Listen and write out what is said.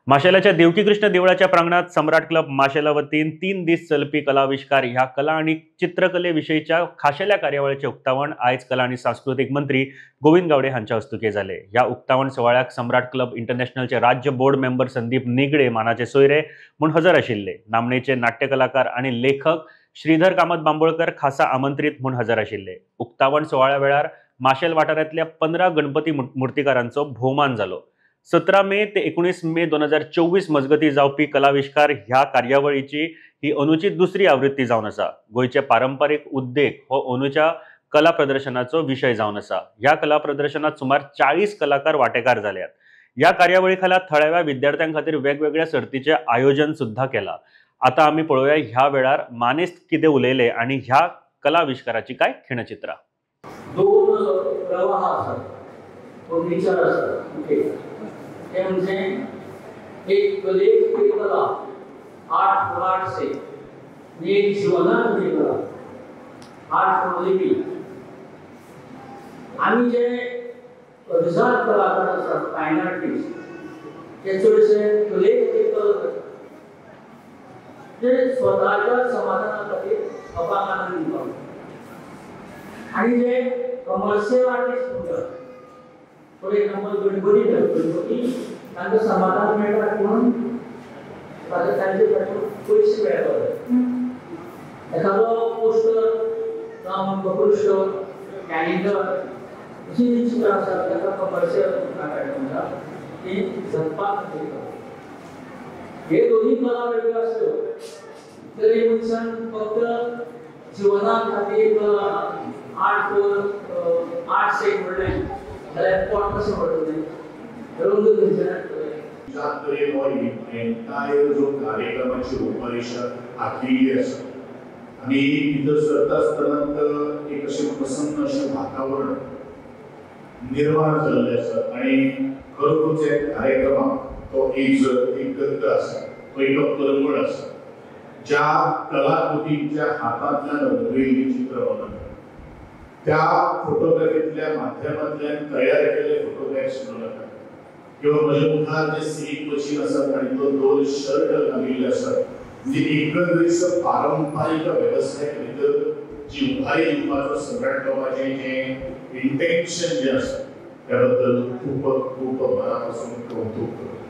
माशेलाच्या देवकी कृष्ण देवळाच्या प्रांगणात सम्राट क्लब माशेला वतीन 3 दीस चलपी कलाविष्कार ह्या कला आणि चित्रकलेविषयीच्या खाशेल्या कार्यावळीचे उक्तावण आयज कला आणि सांस्कृतिक मंत्री गोविंद गावडे हांच्या हस्तुकी जाले। ह्या उक्तावण सोहळ्याक सम्राट क्लब इंटरनॅशनलचे राज्य बोर्ड मेंबर संदीप निगडे मानाचे सोयरे म्हूण हजर आशिल्ले। नामनेचे नाट्य कलाकार आणि लेखक श्रीधर कामत बांबोळकर खासा आमंत्रित म्हूण हजर आशिल्ले। उक्तावण सोहळ्या वेळार माशेल वाठारांतल्या 15 गणपती मूर्तीकारांचो भोवमान जालो। 17 मे ते 19 मे 2024 मजगती जावपी कलाविष्कार ह्या कार्यावळीची ही अंदूची दुसरी आवृत्ती जावन आसा। गोयचे पारंपारीक उद्देग हो अंदूच्या कला प्रदर्शनाचो विषय जावन आसा। ह्या कला प्रदर्शनात सुमार 40 कलाकार वांटेकार जाल्यात। ह्या कार्यावळी खाला थळाव्या विद्यार्थ्यां खातीर वेगवेगळ्या सर्तीचे आयोजन सुद्धा केला। आता आमी पळोवया ह्या वेळार मानेस्त कितें उलयले आणि ह्या कलाविष्काराची काय खिणचित्रां। दोन प्रवाह आसात, दोन विचार आसात। ते म्हणजे एक कलेक कला आर्ट फॉर आर्ट से आणि एक जीवनात कला आर्ट फॉर लिव्हिंग। आम्ही जे अभिजात कलाकार आसात फायन आर्टिस्ट ते चडशे कलेक कला करतात, ते स्वतःच्या समाधाना खातीर अपाक आनंद दितात। आणि जे कमर्शियल आर्टिस्ट म्हणतात, फॉर एक्झाम्पल गणपती तांकां समाधान मेळटा म्हणून तांचे फाटून पयशे मेळटात। एखादो पोस्टर जावं कपोस्टर कॅलेंडर अशी जी चित्रां आसात ताका कमर्शियल म्हणटात, ती जगपाक खातीर करतात। हे दोन्ही कला वेगळ्यो आसल्यो तरी मनशान फक्त जीवना खातीर आर्ट से म्हणलें जाल्यार पोट कशें भरतलें, रंग खंयचे जातरे हो एंटायर जो कार्यक्रमाची रूपरेषा आखिल्ली आसा आनी भितर सरता आसतना एक अशें प्रसन्न अशें वातावरण निर्माण जाल्लें आसा आणि खरोखरच कार्यक्रमाक तो एक गंध आसा, तो एक परंपरा आसा। ज्या कलाकृतींच्या हातांतल्यान उमरिल्लीं चित्रां बनतात त्या फोटोग्राफीतल्या माध्यमांतल्यान तयार केल्ले फोटोग्राफ्स बनतात किंवा म्हज्या मुखार जे सिलींग मशीन आसात आणि तो 2 शर्ट घालिल्ले आसात, म्हणजे एकंदरीत पारंपारीक वेवसायाक भितर जी उभारी दिवपाचो सम्राट क्लबाचें जें इंटेन्शन जें आसा त्या बद्दल खूप खूप मनापासून कौतुक करता।